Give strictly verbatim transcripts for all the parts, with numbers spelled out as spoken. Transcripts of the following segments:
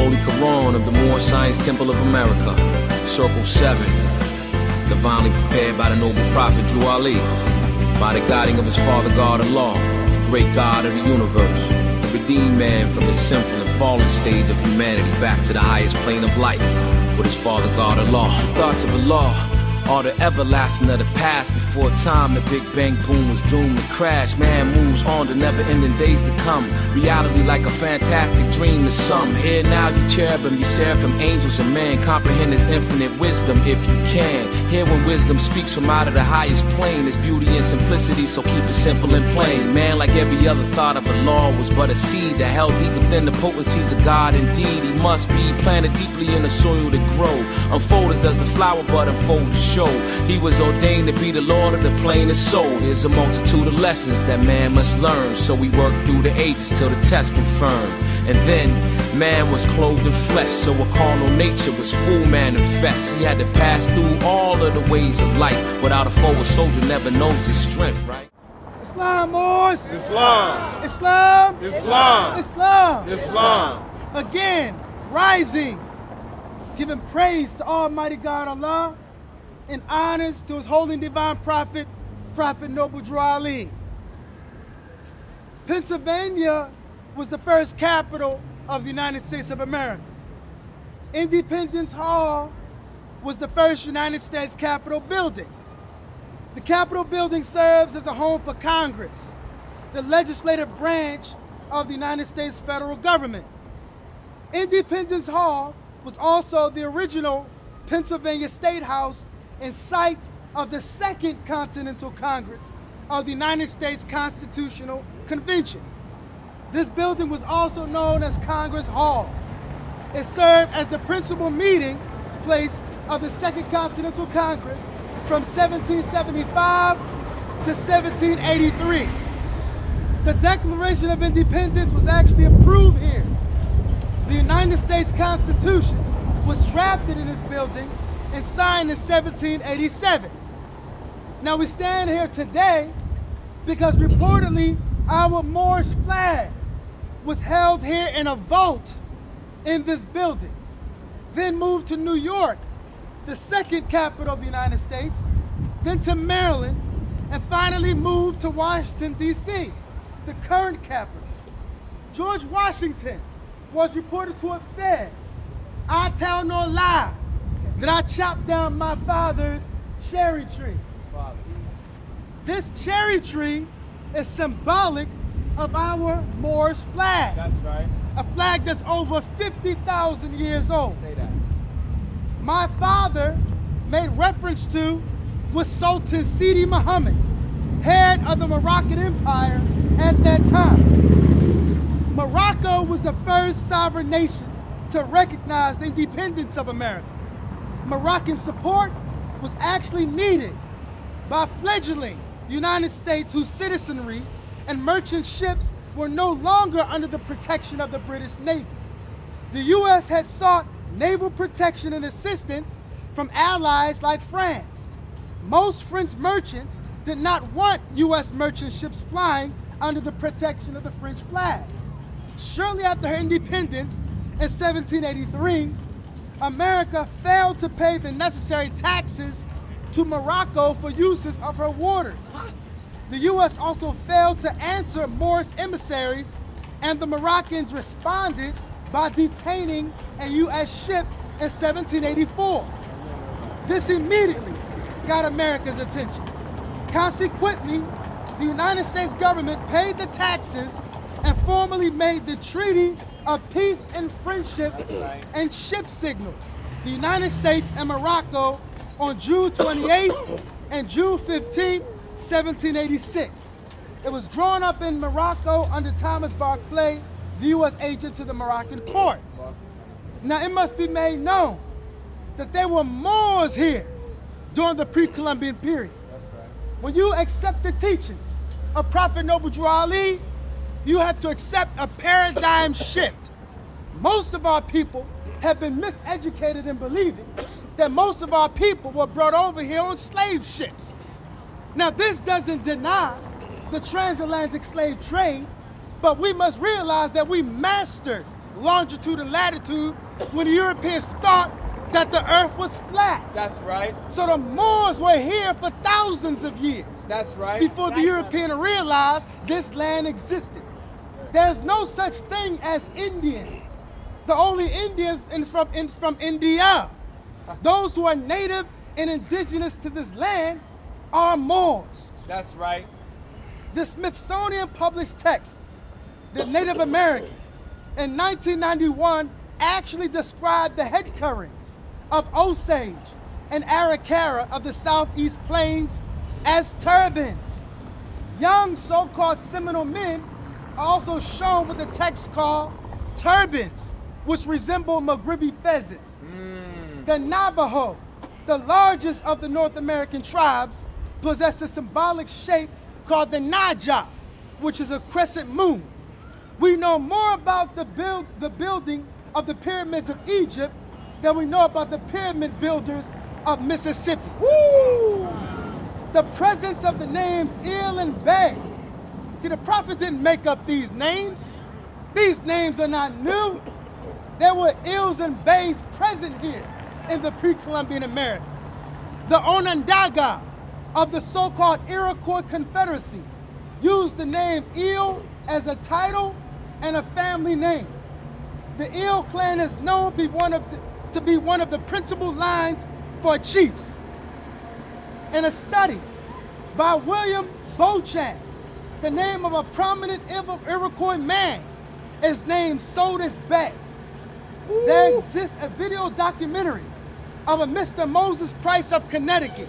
Holy Quran of the Moorish Science Temple of America. Circle seven, divinely prepared by the noble prophet Drew Ali, by the guiding of his father God Allah, great God of the universe, to redeem man from his sinful and fallen stage of humanity back to the highest plane of life with his father God Allah. The thoughts of Allah are the everlasting of the past. Before time, the Big Bang boom was doomed to crash. Man moves on to never-ending days to come. Reality like a fantastic dream to some. Here now, you cherubim, you seraphim, angels, and man. Comprehend his infinite wisdom if you can. Hear when wisdom speaks from out of the highest plane. There's beauty and simplicity, so keep it simple and plain. Man, like every other thought of a law, was but a seed that held deep within the potencies of God. Indeed, he must be planted deeply in the soil to grow. Unfold as does the flower bud unfold to show. He was ordained to be the Lord of the plainest soul. There's a multitude of lessons that man must learn, so we work through the ages till the test confirmed. And then man was clothed in flesh, so a carnal nature was full manifest. He had to pass through all of the ways of life. Without a foe, a soldier never knows his strength, right? Islam, Moors! Islam! Islam! Islam! Islam! Islam! Again, rising, giving praise to Almighty God Allah, and honors to his holy and divine prophet, Prophet Noble Drew Ali. Pennsylvania was the first capital of the United States of America. Independence Hall was the first United States Capitol building. The Capitol building serves as a home for Congress, the legislative branch of the United States federal government. Independence Hall was also the original Pennsylvania State House and site of the Second Continental Congress of the United States Constitutional Convention. This building was also known as Congress Hall. It served as the principal meeting place of the Second Continental Congress from seventeen seventy-five to seventeen eighty-three. The Declaration of Independence was actually approved here. The United States Constitution was drafted in this building and signed in seventeen eighty-seven. Now we stand here today because reportedly our Moorish flag was held here in a vault in this building, then moved to New York, the second capital of the United States, then to Maryland, and finally moved to Washington, D C, the current capital. George Washington was reported to have said, "I tell no lie, that I chopped down my father's cherry tree." Father. This cherry tree is symbolic of our Moorish flag. That's right. A flag that's over fifty thousand years old. Say that. My father made reference to was Sultan Sidi Muhammad, head of the Moroccan Empire at that time. Morocco was the first sovereign nation to recognize the independence of America. Moroccan support was actually needed by fledgling United States whose citizenry and merchant ships were no longer under the protection of the British Navy. The U S had sought naval protection and assistance from allies like France. Most French merchants did not want U S merchant ships flying under the protection of the French flag. Shortly after her independence in seventeen eighty-three, America failed to pay the necessary taxes to Morocco for uses of her waters. The U S also failed to answer Moorish emissaries, and the Moroccans responded by detaining a U S ship in seventeen eighty-four. This immediately got America's attention. Consequently, the United States government paid the taxes and formally made the Treaty of Peace and Friendship right. and ship signals, the United States and Morocco, on June twenty-eighth and June fifteenth, seventeen eighty-six. It was drawn up in Morocco under Thomas Barclay, the U S agent to the Moroccan court. Now it must be made known that there were Moors here during the pre-Columbian period. That's right. When you accept the teachings of Prophet Noble Drew Ali, you have to accept a paradigm shift. Most of our people have been miseducated in believing that most of our people were brought over here on slave ships. Now, this doesn't deny the transatlantic slave trade, but we must realize that we mastered longitude and latitude when the Europeans thought that the earth was flat. That's right. So the Moors were here for thousands of years. That's right. Before the European realized this land existed. There's no such thing as Indian. The only Indians is from, is from India. Those who are native and indigenous to this land are Moors. That's right. The Smithsonian published text, The Native American, in nineteen ninety-one actually described the head coverings of Osage and Arikara of the Southeast Plains as turbans. Young so-called Seminole men are also shown with the text called turbans, which resemble Maghrebi pheasants. Mm. The Navajo, the largest of the North American tribes, possess a symbolic shape called the Naja, which is a crescent moon. We know more about the, build, the building of the pyramids of Egypt than we know about the pyramid builders of Mississippi. Woo! The presence of the names Il and Bay. See, the prophet didn't make up these names. These names are not new. There were Ils and Bays present here in the pre-Columbian Americas. The Onondaga of the so-called Iroquois Confederacy used the name Il as a title and a family name. The Il clan is known to be one of the, to be one of the principal lines for chiefs. In a study by William Beauchamp, the name of a prominent Iroquois man is named Sodus Bay. Ooh. There exists a video documentary of a Mister Moses Price of Connecticut.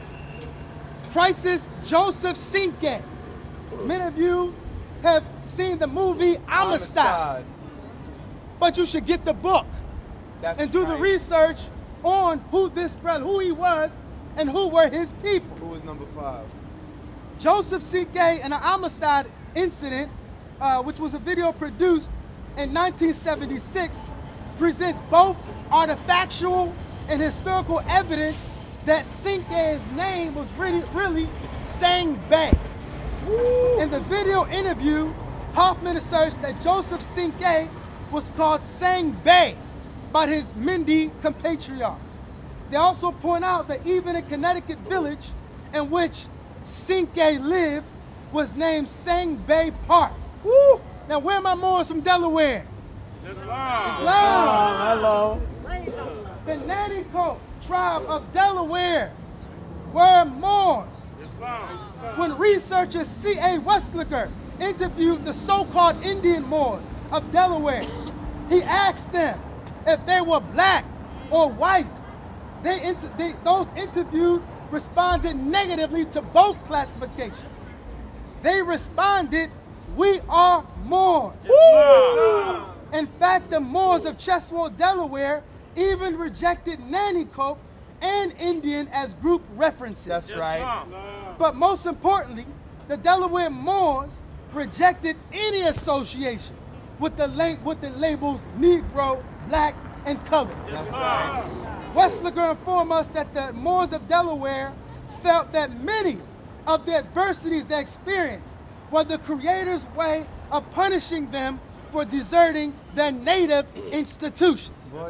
Price's Joseph Cinque. Many of you have seen the movie Amistad. Amistad. But you should get the book. That's and do right. the research on who this brother, who he was, and who were his people. Who was number five? Joseph Cinque and the Amistad incident, uh, which was a video produced in nineteen seventy-six, presents both artifactual and historical evidence that Cinque's name was really, really Sang Bay. Woo. In the video interview, Hoffman asserts that Joseph Cinque was called Sang Bay by his Mende compatriots. They also point out that even a Connecticut village in which Cinque lived was named Sang Bay Park. Woo. Now, where are my Moors from Delaware? Islam. Islam. Hello. The Nanticoke tribe of Delaware were Moors. Islam. When researcher C A Westlicker interviewed the so-called Indian Moors of Delaware, he asked them if they were black or white. They, inter they those interviewed responded negatively to both classifications. They responded, "We are Moors." Woo! In fact, the Moors of Cheswold, Delaware, even rejected Nanticoke and Indian as group references. That's right. But most importantly, the Delaware Moors rejected any association with the, la with the labels Negro, Black, and Colored. That's right. Westlicker informed us that the Moors of Delaware felt that many of the adversities they experienced were the Creator's way of punishing them for deserting their native institutions.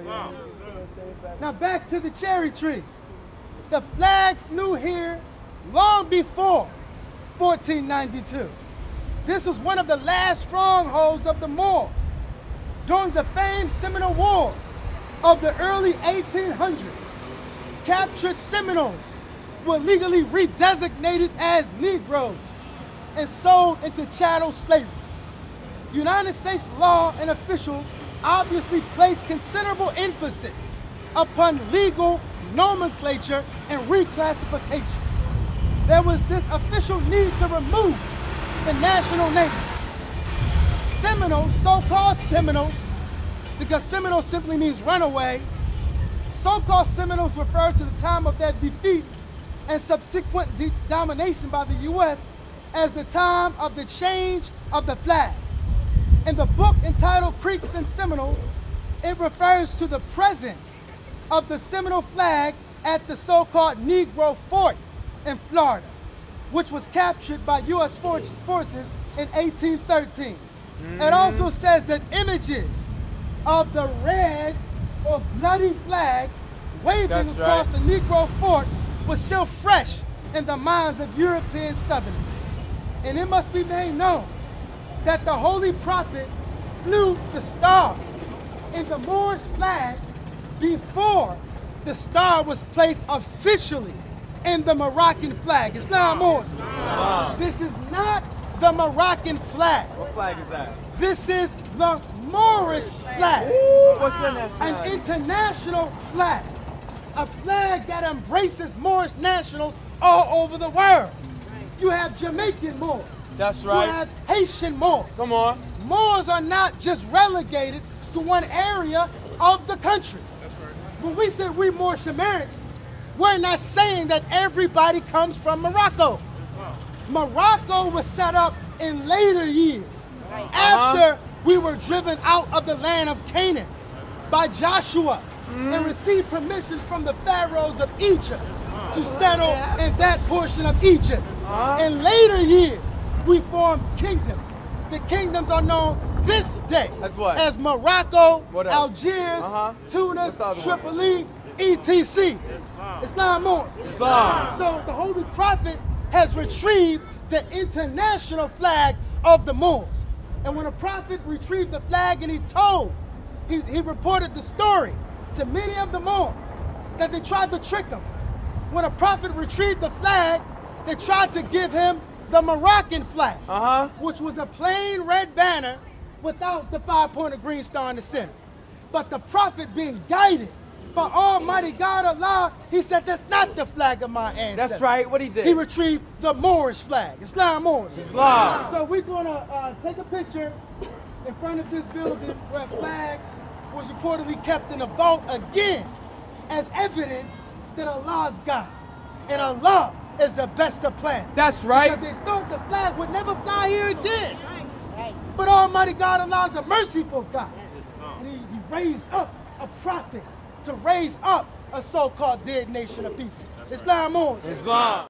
Now back to the cherry tree. The flag flew here long before fourteen ninety-two. This was one of the last strongholds of the Moors. During the famed Seminole Wars of the early eighteen hundreds, captured Seminoles were legally redesignated as Negroes and sold into chattel slavery. United States law and officials obviously placed considerable emphasis upon legal nomenclature and reclassification. There was this official need to remove the national name. Seminoles, so-called Seminoles, because Seminole simply means runaway, so-called Seminoles refer to the time of their defeat and subsequent domination by the U S as the time of the change of the flags. In the book entitled Creeks and Seminoles, it refers to the presence of the Seminole flag at the so-called Negro Fort in Florida, which was captured by U S forces in eighteen thirteen. Mm-hmm. It also says that images of the red or bloody flag waving That's across right. the Negro fort was still fresh in the minds of European Southerners. And it must be made known that the Holy Prophet flew the star in the Moorish flag before the star was placed officially in the Moroccan flag. It's not Moorish. This is not the Moroccan flag. What flag is that? This is the Moorish flag. Ooh, what's in that An flag? international flag. A flag that embraces Moorish nationals all over the world. You have Jamaican Moors. That's You right. have Haitian Moors. Come on. Moors are not just relegated to one area of the country. When we say we Moorish Americans, we're not saying that everybody comes from Morocco. Morocco was set up in later years, after we were driven out of the land of Canaan by Joshua and received permission from the pharaohs of Egypt to settle in that portion of Egypt. In later years, we formed kingdoms. The kingdoms are known this day As what? as Morocco, What else? Algiers, Uh-huh. Tunis, What's the other one? Tripoli, et cetera. Islam Moors. Islam. So the Holy Prophet has retrieved the international flag of the Moors. And when a prophet retrieved the flag and he told, he, he reported the story to many of the Moors that they tried to trick him. When a prophet retrieved the flag, they tried to give him the Moroccan flag, Uh-huh. which was a plain red banner without the five-pointed green star in the center. But the prophet, being guided by Almighty God Allah, he said, that's not the flag of my ancestors. That's right. What he did? He retrieved the Moorish flag, Islam Moorish. Islam. So we're gonna uh, take a picture in front of this building where a flag was reportedly kept in a vault again as evidence that Allah is God and Allah is the best of plans. That's right. Because they thought the flag would never fly here again. But Almighty God Allah is a merciful God. And he, he raised up a prophet to raise up a so-called dead nation of people. Islam Moors. Islam.